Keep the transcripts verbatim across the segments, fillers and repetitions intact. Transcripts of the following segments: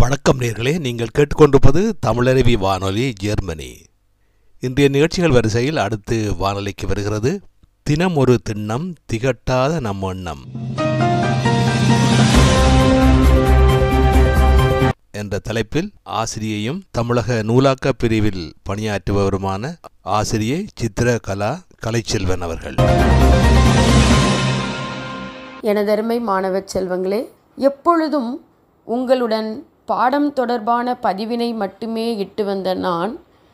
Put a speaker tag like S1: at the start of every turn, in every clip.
S1: வணக்கம் நேர்களே, நீங்கள் கேட்டுக்கொண்டிருப்பது தமிழருவி வானொலி ஜெர்மனி. இன்றைய நிகழ்ச்சிகள் வரிசையில் அடுத்து வானொலிக்கு வருகிறது தினம் ஒரு திண்ணம் திகட்டாத நம் எண்ணம் என்ற தலைப்பில் ஆசிரியையும் தமிழக நூலாக்க பிரிவில் பணியாற்றுபவருமான ஆசிரியை சித்திரகலா கலைச்செல்வன் அவர்கள்.
S2: எனதருமை மாணவ செல்வங்களே, எப்பொழுதும் உங்களுடன் பாடம் தொடர்பான பதிவினை மட்டுமே இட்டு வந்த நான்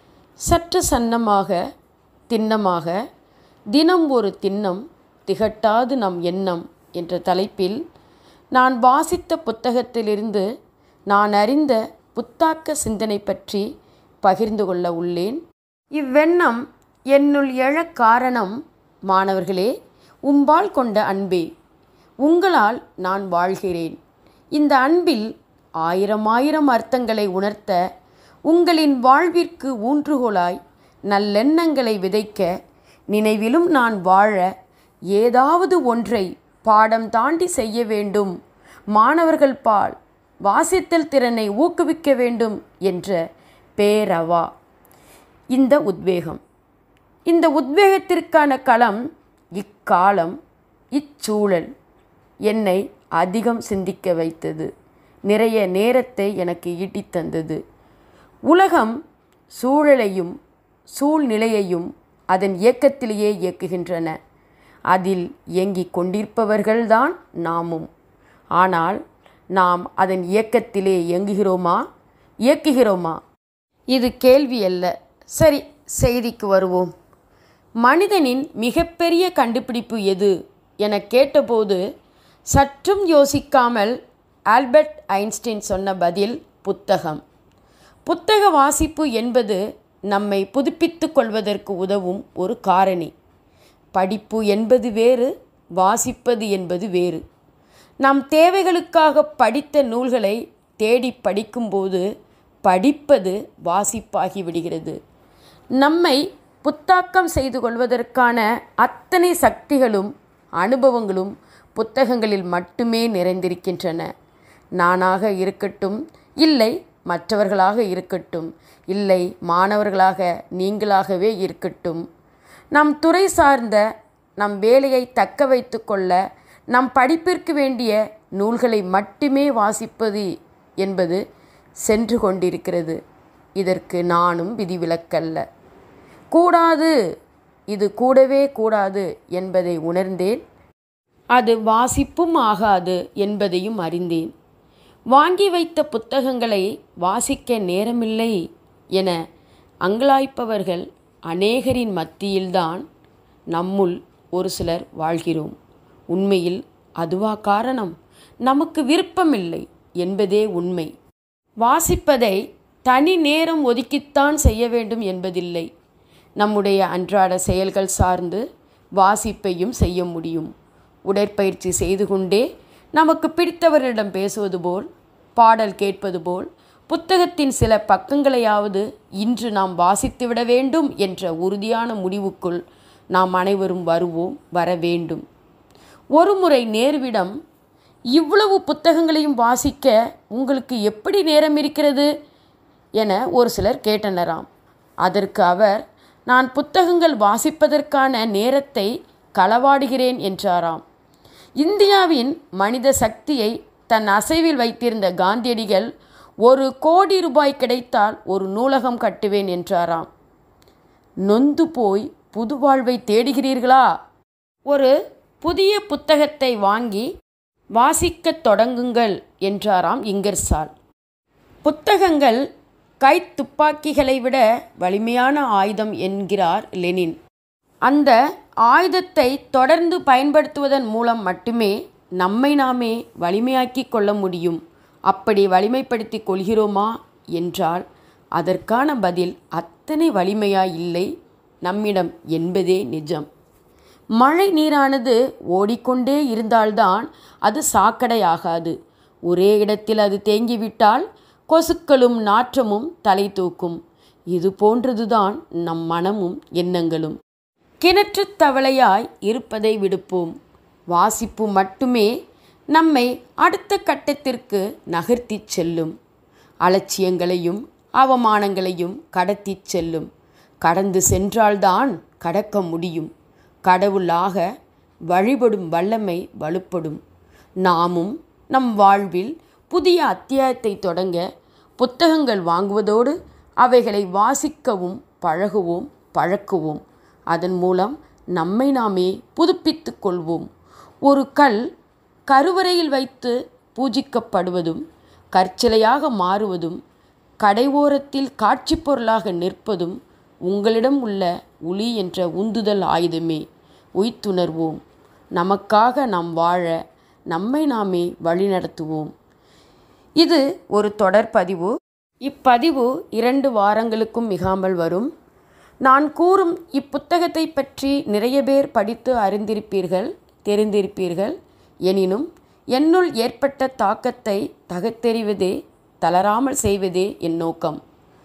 S2: சற்று சன்னமாக திண்ணமாக தினம் ஒரு திண்ணம் திகட்டாது நம் எண்ணம் என்ற தலைப்பில் நான் வாசித்த புத்தகத்திலிருந்து நான் அறிந்த புத்தாக்க சிந்தனை பற்றி பகிர்ந்து கொள்ள உள்ளேன். இவ்வெண்ணம் என்னுள் எழக் காரணம் மாணவர்களே உம்பால் கொண்ட அன்பே. உங்களால் நான் வாழ்கிறேன். இந்த அன்பில் ஆயிரம் ஆயிரம் அர்த்தங்களை உணர்த்த, உங்களின் வாழ்விற்கு ஊன்றுகோலாய் நல்லெண்ணங்களை விதைக்க, நினைவிலும் நான் வாழ ஏதாவது ஒன்றை பாடம் தாண்டி செய்ய வேண்டும், மாணவர்கள் பால் வாசித்தல் திறனை ஊக்குவிக்க வேண்டும் என்ற பேரவா, இந்த உத்வேகம். இந்த உத்வேகத்திற்கான களம் இக்காலம், இச்சூழல் என்னை அதிகம் சிந்திக்க வைத்தது. நிறைய நேரத்தை எனக்கு ஈட்டித் தந்தது. உலகம் சூழலையும் சூழ்நிலையையும் அதன் இயக்கத்திலேயே இயக்குகின்றன. அதில் இயங்கிக் கொண்டிருப்பவர்கள்தான் நாமும். ஆனால் நாம் அதன் இயக்கத்திலே இயங்குகிறோமா, இயக்குகிறோமா? இது கேள்வி அல்ல. சரி, செய்திக்கு வருவோம். மனிதனின் மிகப்பெரிய கண்டுபிடிப்பு எது என கேட்டபோது சற்றும் யோசிக்காமல் ஆல்பர்ட் ஐன்ஸ்டீன் சொன்ன பதில் புத்தகம். புத்தக வாசிப்பு என்பது நம்மை புதுப்பித்து கொள்வதற்கு உதவும் ஒரு காரணி. படிப்பு என்பது வேறு, வாசிப்பது என்பது வேறு. நம் தேவைகளுக்காக படித்த நூல்களை தேடி படிக்கும்போது படிப்பது வாசிப்பாகி விடுகிறது. நம்மை புத்தாக்கம் செய்து கொள்வதற்கான அத்தனை சக்திகளும் அனுபவங்களும் புத்தகங்களில் மட்டுமே நிறைந்திருக்கின்றன. நானாக இருக்கட்டும், இல்லை மற்றவர்களாக இருக்கட்டும், இல்லை மாணவர்களாக நீங்களாகவே இருக்கட்டும், நம் துறை சார்ந்த நம் வேலையை தக்க வைத்து கொள்ள நம் படிப்பிற்கு வேண்டிய நூல்களை மட்டுமே வாசிப்பது என்பது சென்று கொண்டிருக்கிறது. இதற்கு நானும் விதிவிலக்கல்ல. கூடாது, இது கூடவே கூடாது என்பதை உணர்ந்தேன். அது வாசிப்பும் ஆகாது என்பதையும் அறிந்தேன். வாங்கி வைத்த புத்தகங்களை வாசிக்க நேரமில்லை என அங்கலாய்ப்பவர்கள் அநேகரின் மத்தியில்தான் நம்முள் ஒரு சிலர் வாழ்கிறோம். உண்மையில் அதுவா காரணம்? நமக்கு விருப்பமில்லை என்பதே உண்மை. வாசிப்பதை தனி நேரம் ஒதுக்கித்தான் செய்ய வேண்டும் என்பதில்லை. நம்முடைய அன்றாட செயல்கள் சார்ந்து வாசிப்பையும் செய்ய முடியும். உடற்பயிற்சி செய்து கொண்டே நமக்கு பிடித்தவர்களிடம் பேசுவது போல், பாடல் கேட்பது போல், புத்தகத்தின் சில பக்கங்களையாவது இன்று நாம் வாசித்துவிட வேண்டும் என்ற உறுதியான முடிவுக்குள் நாம் அனைவரும் வருவோம், வர வேண்டும். ஒரு முறை நேருவிடம், இவ்வளவு புத்தகங்களையும் வாசிக்க உங்களுக்கு எப்படி நேரம் இருக்கிறது என ஒரு சிலர் கேட்டனராம். அதற்கு அவர், நான் புத்தகங்கள் வாசிப்பதற்கான நேரத்தை களவாடுகிறேன் என்றாராம். இந்தியாவின் மனித சக்தியை தன் அசைவில் வைத்திருந்த காந்தியடிகள், ஒரு கோடி ரூபாய் கிடைத்தால் ஒரு நூலகம் கட்டுவேன் என்றாராம். நொந்து போய் புது வாழ்வை தேடுகிறீர்களா? ஒரு புதிய புத்தகத்தை வாங்கி வாசிக்கத் தொடங்குங்கள் என்றாராம் இங்கர்சால். புத்தகங்கள் கை துப்பாக்கிகளை விட வலிமையான ஆயுதம் என்கிறார் லெனின். அந்த ஆயுதத்தை தொடர்ந்து பயன்படுத்துவதன் மூலம் மட்டுமே நம்மை நாமே வலிமையாக்கி கொள்ள முடியும். அப்படி வலிமைப்படுத்தி கொள்கிறோமா என்றால் அதற்கான பதில் அத்தனை வலிமையாய் இல்லை நம்மிடம் என்பதே நிஜம். மழை நீரானது ஓடிக்கொண்டே இருந்தால்தான் அது சாக்கடையாகாது. ஒரே இடத்தில் அது தேங்கிவிட்டால் கொசுக்களும் நாற்றமும் தலை தூக்கும். இது போன்றதுதான் நம் மனமும் எண்ணங்களும். கிணற்று தவளையாய் இருப்பதை விடுப்போம். வாசிப்பு மட்டுமே நம்மை அடுத்த கட்டத்திற்கு நகர்த்தி செல்லும். அலட்சியங்களையும் அவமானங்களையும் கடத்தி செல்லும். கடந்து சென்றால்தான் கடக்க முடியும். கடவுளாக வழிபடும் வல்லமை வலுப்படும். நாமும் நம் வாழ்வில் புதிய அத்தியாயத்தை தொடங்க புத்தகங்கள் வாங்குவதோடு அவைகளை வாசிக்கவும் பழகுவோம், பழக்குவோம். அதன் மூலம் நம்மை நாமே புதுப்பித்து கொள்வோம். ஒரு கல் கருவறையில் வைத்து பூஜிக்கப்படுவதும் கற்சிலையாக மாறுவதும் கடைவோரத்தில் காட்சி பொருளாக நிற்பதும் உங்களிடம் உள்ள ஒளி என்ற உந்துதல் ஆயுதமே. உய்த்துணர்வோம். நமக்காக நாம் வாழ நம்மை நாமே வழிநடத்துவோம். இது ஒரு தொடர் பதிவு. இப்பதிவு இரண்டு வாரங்களுக்கும் மிகாமல் வரும். நான் கூறும் இப்புத்தகத்தை பற்றி நிறைய பேர் படித்து அறிந்திருப்பீர்கள், தெரிந்திருப்பீர்கள். எனினும் என்னுள் ஏற்பட்ட தாக்கத்தை தகத்தெறிவதே, தளராமல் செய்வதே என் நோக்கம்.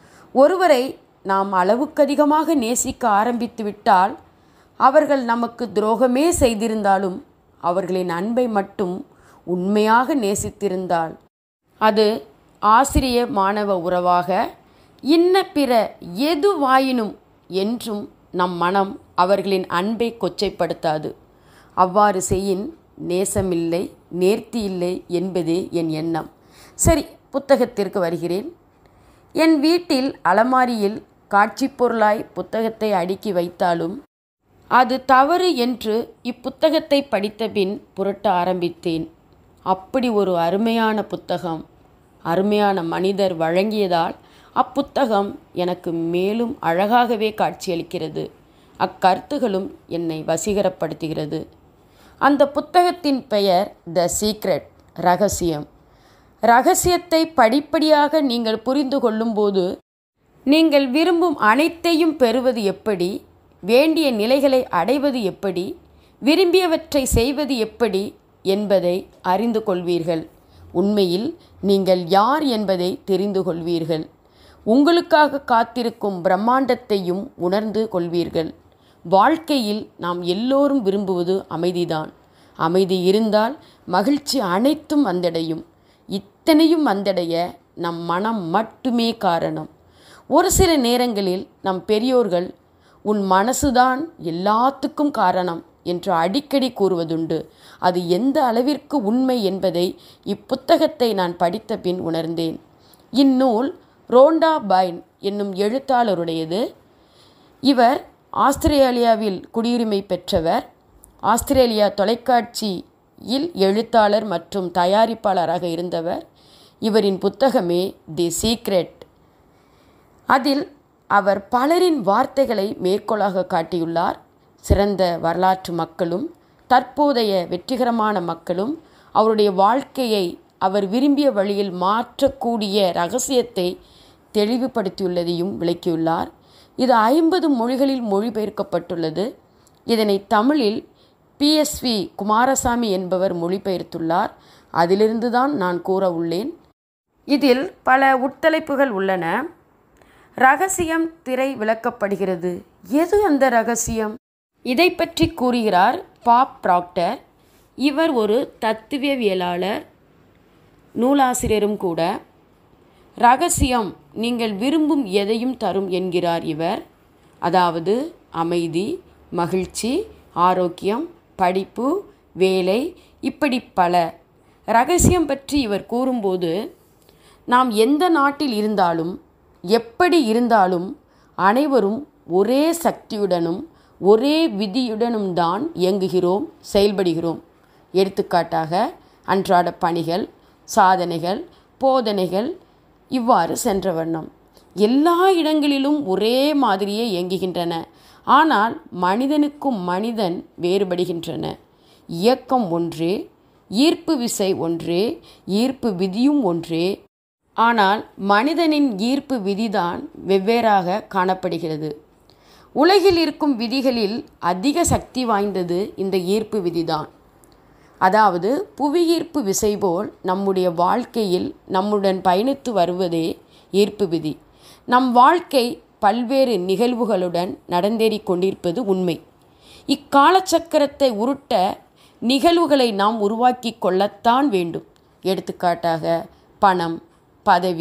S2: ஒருவரை நாம் அளவுக்கதிகமாக நேசிக்க ஆரம்பித்து விட்டால், அவர்கள் நமக்கு துரோகமே செய்திருந்தாலும் அவர்களின் அன்பை மட்டும் உண்மையாக நேசித்திருந்தால், அது ஆசிரிய மாணவ உறவாக இன்ன பிற எதுவாயினும் என்றும் நம் மனம் அவர்களின் அன்பை கொச்சைப்படுத்தாது. அவ்வாறு செய்யின் நேசமில்லை, நேர்த்தி இல்லை என்பதே என் எண்ணம். சரி, புத்தகத்திற்கு வருகிறேன். என் வீட்டில் அலமாரியில் காட்சி பொருளாய் புத்தகத்தை அடுக்கி வைத்தாலும் அது தவறு என்று இப்புத்தகத்தை படித்த பின் புரட்ட ஆரம்பித்தேன். அப்படி ஒரு அருமையான புத்தகம், அருமையான மனிதர் வழங்கியதால் அப்புத்தகம் எனக்கு மேலும் அழகாகவே காட்சியளிக்கிறது. அக்கருத்துகளும் என்னை வசீகரப்படுத்துகிறது. அந்த புத்தகத்தின் பெயர் த சீக்ரெட், ரகசியம். ரகசியத்தை படிப்படியாக நீங்கள் புரிந்து கொள்ளும்போது நீங்கள் விரும்பும் அனைத்தையும் பெறுவது எப்படி, வேண்டிய நிலைகளை அடைவது எப்படி, விரும்பியவற்றை செய்வது எப்படி என்பதை அறிந்து கொள்வீர்கள். உண்மையில் நீங்கள் யார் என்பதை தெரிந்து கொள்வீர்கள். உங்களுக்காக காத்திருக்கும் பிரம்மாண்டத்தையும் உணர்ந்து கொள்வீர்கள். வாழ்க்கையில் நாம் எல்லோரும் விரும்புவது அமைதிதான். அமைதி இருந்தால் மகிழ்ச்சி அனைத்தும் வந்தடையும். இத்தனையும் வந்தடைய நம் மனம் மட்டுமே காரணம். ஒரு சில நேரங்களில் நம் பெரியோர்கள் உன் மனசுதான் எல்லாத்துக்கும் காரணம் என்று அடிக்கடி கூறுவதுண்டு. அது எந்த அளவிற்கு உண்மை என்பதை இப்புத்தகத்தை நான் படித்த பின் உணர்ந்தேன். இந்நூல் ரோண்டா பைன் என்னும் எழுத்தாளருடையது. இவர் ஆஸ்திரேலியாவில் குடியுரிமை பெற்றவர். ஆஸ்திரேலியா தொலைக்காட்சியில் எழுத்தாளர் மற்றும் தயாரிப்பாளராக இருந்தவர். இவரின் புத்தகமே தி சீக்ரெட். அதில் அவர் பலரின் வார்த்தைகளை மேற்கோளாக காட்டியுள்ளார். சிறந்த வரலாற்று மக்களும் தற்போதைய வெற்றிகரமான மக்களும் அவருடைய வாழ்க்கையை அவர் விரும்பிய வழியில் மாற்றக்கூடிய இரகசியத்தை தெளிவுபடுத்தியுள்ளதையும் விளக்கியுள்ளார். இது ஐம்பது மொழிகளில் மொழிபெயர்க்கப்பட்டுள்ளது. இதனை தமிழில் பி எஸ் வி குமாரசாமி என்பவர் மொழிபெயர்த்துள்ளார். அதிலிருந்து தான் நான் கூற உள்ளேன். இதில் பல உட்தலைப்புகள் உள்ளன. ரகசியம் திரை விளக்கப்படுகிறது. எது அந்த ரகசியம்? இதை பற்றி கூறுகிறார் பாப் ப்ராக்டர். இவர் ஒரு தத்துவவியலாளர், நூலாசிரியரும் கூட. ரகசியம் நீங்கள் விரும்பும் எதையும் தரும் என்கிறார் இவர். அதாவது அமைதி, மகிழ்ச்சி, ஆரோக்கியம், படிப்பு, வேலை, இப்படி பல. ரகசியம் பற்றி இவர் கூறும்போது, நாம் எந்த நாட்டில் இருந்தாலும் எப்படி இருந்தாலும் அனைவரும் ஒரே சக்தியுடனும் ஒரே விதியுடனும் தான் இயங்குகிறோம், செயல்படுகிறோம். எடுத்துக்காட்டாக அன்றாட பணிகள், சாதனைகள், போதனைகள் இவ்வாறு சென்ற வண்ணம் எல்லா இடங்களிலும் ஒரே மாதிரியே இயங்குகின்றன. ஆனால் மனிதனுக்கும் மனிதன் வேறுபடுகின்றன. இயக்கம் ஒன்றே, ஈர்ப்பு விசை ஒன்றே, ஈர்ப்பு விதியும் ஒன்றே. ஆனால் மனிதனின் ஈர்ப்பு விதிதான் வெவ்வேறாக காணப்படுகிறது. உலகில் இருக்கும் விதிகளில் அதிக சக்தி வாய்ந்தது இந்த ஈர்ப்பு விதிதான். அதாவது புவியீர்ப்பு விசை போல் நம்முடைய வாழ்க்கையில் நம்முடன் பயணித்து வருவதே ஈர்ப்பு விதி. நம் வாழ்க்கை பல்வேறு நிகழ்வுகளுடன் நடந்தேறி கொண்டிருப்பது உண்மை. இக்காலச்சக்கரத்தை உருட்ட நிகழ்வுகளை நாம் உருவாக்கி கொள்ளத்தான் வேண்டும். எடுத்துக்காட்டாக பணம், பதவி,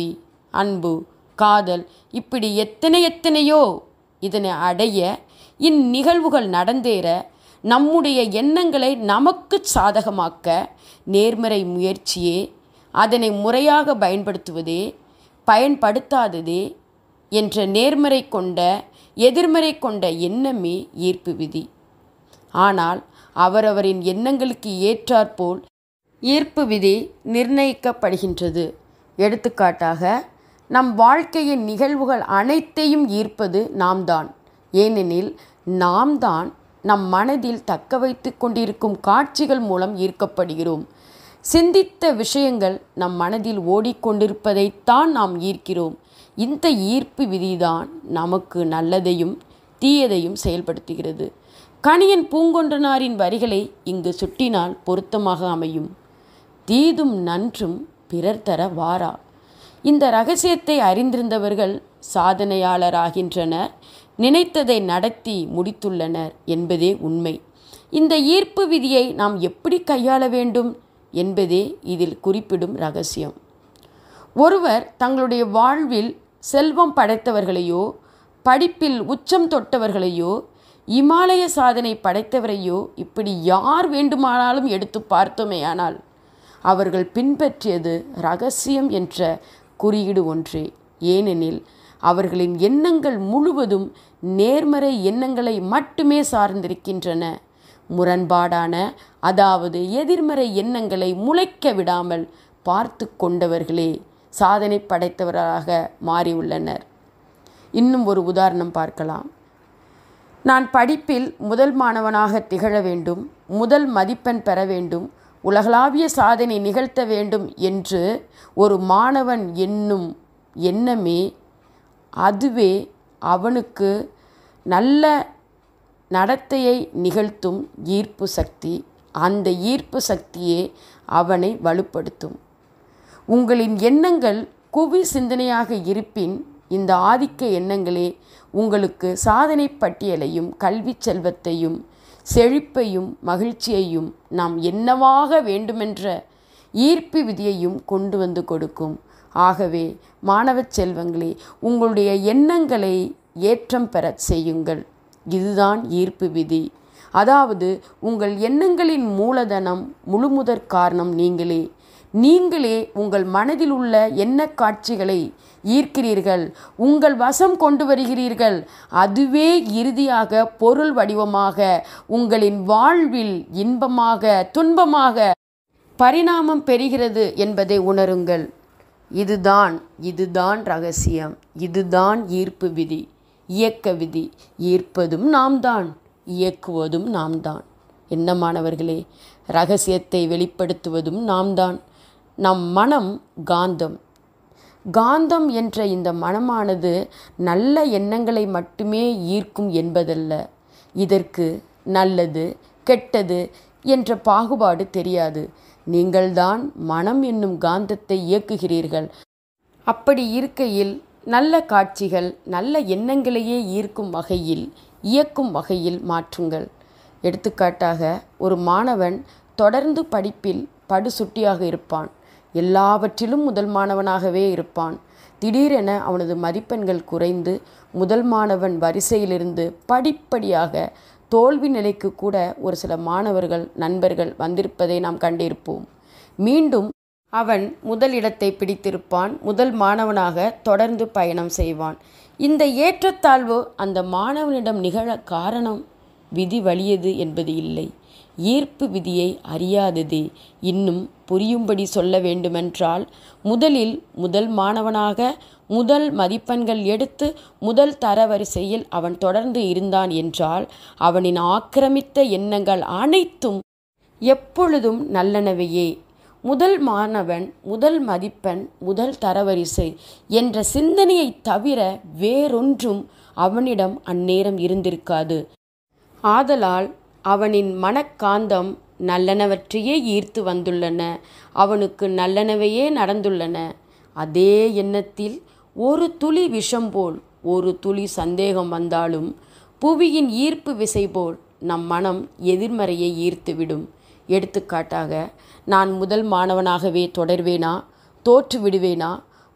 S2: அன்பு, காதல், இப்படி எத்தனை எத்தனையோ. இதனை அடைய இந்நிகழ்வுகள் நடந்தேற நம்முடைய எண்ணங்களை நமக்கு சாதகமாக்க நேர்மறை முயற்சியே, அதனை முறையாக பயன்படுத்துவதே, பயன்படுத்தாததே என்ற நேர்மறை கொண்ட எதிர்மறை கொண்ட எண்ணமே ஈர்ப்பு விதி. ஆனால் அவரவரின் எண்ணங்களுக்கு ஏற்றாற்போல் ஈர்ப்பு விதி நிர்ணயிக்கப்படுகின்றது. எடுத்துக்காட்டாக, நம் வாழ்க்கையின் நிகழ்வுகள் அனைத்தையும் ஈர்ப்பது நாம் தான். ஏனெனில் நாம் தான் நம் மனதில் தக்க வைத்து கொண்டிருக்கும் காட்சிகள் மூலம் ஈர்க்கப்படுகிறோம். சிந்தித்த விஷயங்கள் நம் மனதில் ஓடிக்கொண்டிருப்பதைத்தான் நாம் ஈர்க்கிறோம். இந்த ஈர்ப்பு விதிதான் நமக்கு நல்லதையும் தீயதையும் செயல்படுத்துகிறது. கணியன் பூங்கொன்றனாரின் வரிகளை இங்கு சுட்டினால் பொருத்தமாக அமையும். தீதும் நன்றும் பிறர் தர வாரா. இந்த இரகசியத்தை அறிந்திருந்தவர்கள் சாதனையாளராகின்றனர், நினைத்ததை நடத்தி முடித்துள்ளனர் என்பதே உண்மை. இந்த ஈர்ப்பு விதியை நாம் எப்படி கையாள வேண்டும் என்பதே இதில் குறிப்பிடும் இரகசியம். ஒருவர் தங்களுடைய வாழ்வில் செல்வம் படைத்தவர்களையோ, படிப்பில் உச்சம் தொட்டவர்களையோ, இமாலய சாதனை படைத்தவரையோ, இப்படி யார் வேண்டுமானாலும் எடுத்து பார்த்தோமேயானால் அவர்கள் பின்பற்றியது இரகசியம் என்ற குறியீடு ஒன்றே. ஏனெனில் அவர்களின் எண்ணங்கள் முழுவதும் நேர்மறை எண்ணங்களை மட்டுமே சார்ந்திருக்கின்றன. முரண்பாடான, அதாவது எதிர்மறை எண்ணங்களை முளைக்க விடாமல் பார்த்து கொண்டவர்களே சாதனை படைத்தவராக மாறியுள்ளனர். இன்னும் ஒரு உதாரணம் பார்க்கலாம். நான் படிப்பில் முதல் மாணவனாக திகழ வேண்டும், முதல் மதிப்பெண் பெற வேண்டும், உலகளாவிய சாதனை நிகழ்த்த வேண்டும் என்று ஒரு மாணவன் எண்ணும் எண்ணமே, அதுவே அவனுக்கு நல்ல நடத்தையை நிகழ்த்தும் ஈர்ப்பு சக்தி. அந்த ஈர்ப்பு சக்தியே அவனை வலுப்படுத்தும். உங்களின் எண்ணங்கள் குவி சிந்தனையாக இருப்பின், இந்த ஆதிக்க எண்ணங்களே உங்களுக்கு சாதனை பட்டியலையும் கல்வி செல்வத்தையும் செழிப்பையும் மகிழ்ச்சியையும் நாம் என்னவாக வேண்டுமென்ற ஈர்ப்பு விதியையும் கொண்டு வந்து கொடுக்கும். ஆகவே மாணவ செல்வங்களே, உங்களுடைய எண்ணங்களை ஏற்றம் பெற செய்யுங்கள். இதுதான் ஈர்ப்பு விதி. அதாவது உங்கள் எண்ணங்களின் மூலதனம், முழுமுதற் காரணம் நீங்களே. நீங்களே உங்கள் மனதில் உள்ள எண்ண காட்சிகளை ஈர்க்கிறீர்கள், உங்கள் வசம் கொண்டு வருகிறீர்கள். அதுவே இறுதியாக பொருள் வடிவமாக உங்களின் வாழ்வில் இன்பமாக துன்பமாக பரிணாமம் பெறுகிறது என்பதை உணருங்கள். இதுதான் இதுதான் இரகசியம். இதுதான் ஈர்ப்பு விதி, இயக்க விதி. ஈர்ப்பதும் நாம் தான், இயக்குவதும் நாம் தான். என்ன மாணவர்களே, இரகசியத்தை வெளிப்படுத்துவதும் நாம் தான். நம் மனம் காந்தம். காந்தம் என்ற இந்த மனமானது நல்ல எண்ணங்களை மட்டுமே ஈர்க்கும் என்பதல்ல. இதற்கு நல்லது கெட்டது என்ற பாகுபாடு தெரியாது. நீங்கள்தான் மனம் என்னும் காந்தத்தை இயக்குகிறீர்கள். அப்படி இருக்கையில் நல்ல காட்சிகள், நல்ல எண்ணங்களையே ஈர்க்கும் வகையில், இயக்கும் வகையில் மாற்றுங்கள். எடுத்துக்காட்டாக, ஒரு மாணவன் தொடர்ந்து படிப்பில் படுசுட்டியாக இருப்பான், எல்லாவற்றிலும் முதல் மாணவனாகவே இருப்பான். திடீரென அவனது மதிப்பெண்கள் குறைந்து முதல் மாணவன் வரிசையிலிருந்து படிப்படியாக தோல்வி நிலைக்கு கூட ஒரு சில மாணவர்கள் நண்பர்கள் வந்திருப்பதை நாம் கண்டிருப்போம். மீண்டும் அவன் முதல் இடத்தை பிடித்திருப்பான், முதல் மாணவனாக தொடர்ந்து பயணம் செய்வான். இந்த ஏற்றத்தாழ்வு அந்த மாணவனிடம் நிகழ காரணம் விதி வலியது என்பது இல்லை, ஈர்ப்பு விதியை அறியாததே. இன்னும் புரியும்படி சொல்ல வேண்டுமென்றால், முதலில் முதல் மாணவனாக முதல் மதிப்பெண்கள் எடுத்து முதல் தரவரிசையில் அவன் தொடர்ந்து இருந்தான் என்றால், அவனின் ஆக்கிரமித்த எண்ணங்கள் அனைத்தும் எப்பொழுதும் நல்லனவையே. முதல் மாணவன், முதல் மதிப்பெண், முதல் தரவரிசை என்ற சிந்தனையை தவிர வேறொன்றும் அவனிடம் அந்நேரம் இருந்திருக்காது. ஆதலால் அவனின் மனக்காந்தம் நல்லனவற்றையே ஈர்த்து வந்துள்ளன, அவனுக்கு நல்லனவையே நடந்துள்ளன. அதே எண்ணத்தில் ஒரு துளி விஷம் போல் ஒரு துளி சந்தேகம் வந்தாலும் புவியின் ஈர்ப்பு விசை போல் நம் மனம் எதிர்மறையை ஈர்த்துவிடும். எடுத்துக்காட்டாக, நான் முதல் மாணவனாகவே தொடர்வேனா, தோற்று விடுவேனா,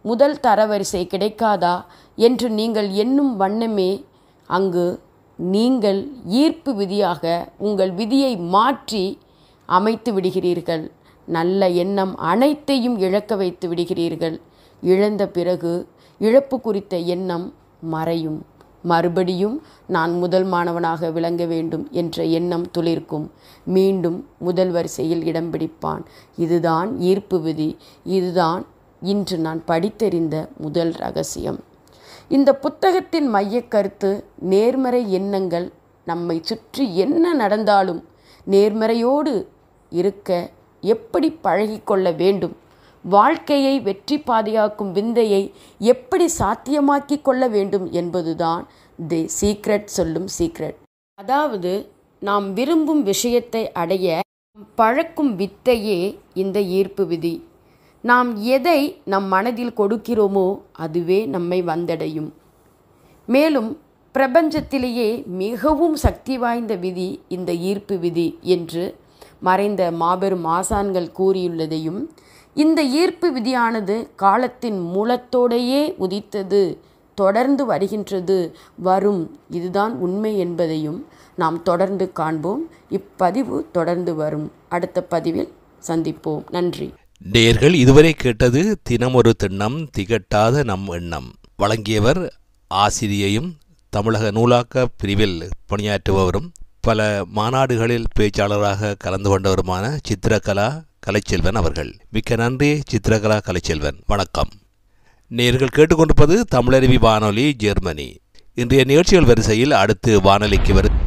S2: முதல் தரவரிசை கிடைக்காதா என்று நீங்கள் எண்ணும் வண்ணமே அங்கு நீங்கள் ஈர்ப்பு விதியாக உங்கள் விதியை மாற்றி அமைத்து விடுகிறீர்கள். நல்ல எண்ணம் அனைத்தையும் இழக்க வைத்து விடுகிறீர்கள். இழந்த பிறகு இழப்பு குறித்த எண்ணம் மறையும். மறுபடியும் நான் முதல் மாணவனாக விளங்க வேண்டும் என்ற எண்ணம் துளிர்க்கும். மீண்டும் முதல் வரிசையில் இடம் பிடிப்பான். இதுதான் ஈர்ப்பு விதி. இதுதான் இன்று நான் படித்தறிந்த முதல் ரகசியம். இந்த புத்தகத்தின் மையக்கருத்து நேர்மறை எண்ணங்கள். நம்மை சுற்றி என்ன நடந்தாலும் நேர்மறையோடு இருக்க எப்படி பழகிக்கொள்ள வேண்டும், வாழ்க்கையை வெற்றி பாதையாக்கும் விந்தையை எப்படி சாத்தியமாக்கி கொள்ள வேண்டும் என்பதுதான் தி சீக்ரெட் சொல்லும் சீக்ரெட். அதாவது நாம் விரும்பும் விஷயத்தை அடைய பழக்கும் வித்தையே இந்த ஈர்ப்பு விதி. நாம் எதை நம் மனதில் கொடுக்கிறோமோ அதுவே நம்மை வந்தடையும். மேலும் பிரபஞ்சத்திலேயே மிகவும் சக்தி வாய்ந்த விதி இந்த ஈர்ப்பு விதி என்று மறைந்த மாபெரும் ஆசான்கள் கூறியுள்ளதையும், இந்த ஈர்ப்பு விதியானது காலத்தின் மூலத்தோடையே உதித்தது, தொடர்ந்து வருகின்றது, வரும், இதுதான் உண்மை என்பதையும் நாம் தொடர்ந்து காண்போம். இப்பதிவு தொடர்ந்து வரும். அடுத்த பதிவில் சந்திப்போம். நன்றி.
S1: நேயர்கள் இதுவரை கேட்டது தினமொரு திண்ணம் திகட்டாத நம் எண்ணம். வழங்கியவர் ஆசிரியையும் தமிழக நூலாக்க பிரிவில் பணியாற்றுபவரும் பல மாநாடுகளில் பேச்சாளராக கலந்து கொண்டவருமான சித்திரகலா கலைச்செல்வன் அவர்கள். மிக்க நன்றி சித்திரகலா கலைச்செல்வன். வணக்கம். நேயர்கள் கேட்டுக்கொண்டிருப்பது தமிழருவி வானொலி, ஜெர்மனி. இன்றைய நிகழ்ச்சிகள் வரிசையில் அடுத்து வானொலிக்கு வரும்